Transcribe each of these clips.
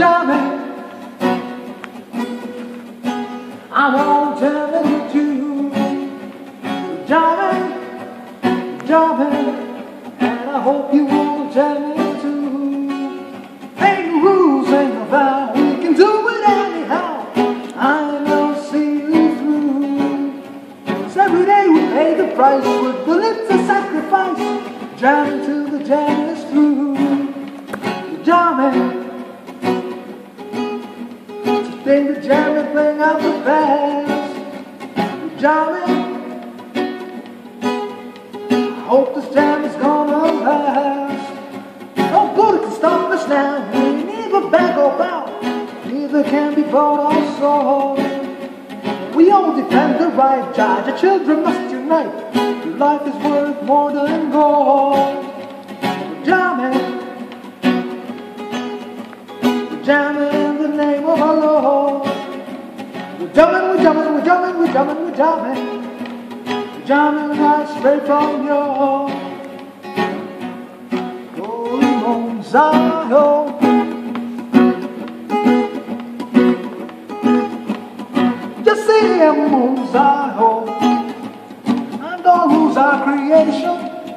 jamming. I wanna jam it with you. Jamming, jamming, and I hope you wanna jam it too. Ain't no rules, ain't no vow, we can do it anyhow. I know see you through. 'Cause every day we pay the price with the lips of sacrifice. Jamming till the jam is through. Jamming, today the jamming thing of the past. Jamming, I hope this jam is gonna last. No bullet can stop us now. We neither back or bow. Neither can be bought or sold. We all defend the right. Judge, the children must unite. Life is worth more than gold. Jamming, jamming in the name of our Lord. We're jamming, we're jamming, we're jamming, we're jamming, we're jamming. We're jamming right straight from your holy Mount Zion. Just say Mount Zion. And all who's our creation.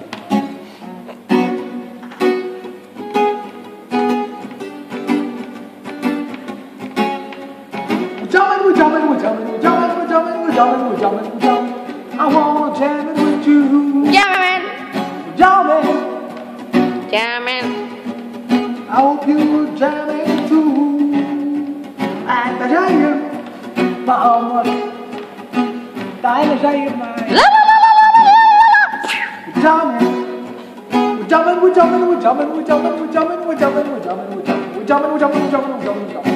We're jamming, we're jamming, we're jamming, we're jamming, we're jamming, we're jamming, we're jamming. I wanna jam it with you. Jamming, Jamming, jamming. I hope you were jamming too. And the giant, Muhammad, the giant, La la la la la la la la. jamming, we're jamming, we're jamming, we're jamming, we're jamming, we're jamming, we're jamming, we're jamming, we're jamming, we're jamming, we're jamming, we're jamming, we're jamming.